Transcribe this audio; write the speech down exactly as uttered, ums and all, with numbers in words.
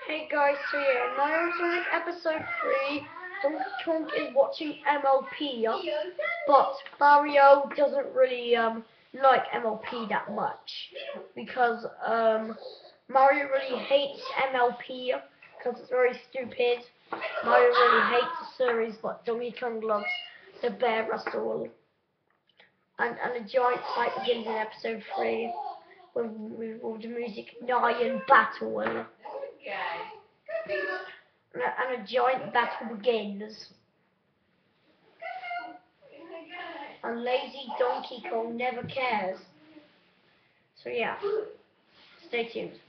Hey guys, so yeah, now it's on episode three. Donkey Kong is watching M L P, but Mario doesn't really um like M L P that much because um Mario really hates M L P because it's very stupid. Mario really hates the series, but Donkey Kong loves the bear wrestle. And and a giant fight begins in episode three with, with, with the music Nyan battle. And, And a, and a giant battle begins. And lazy Donkey Kong never cares. So yeah, stay tuned.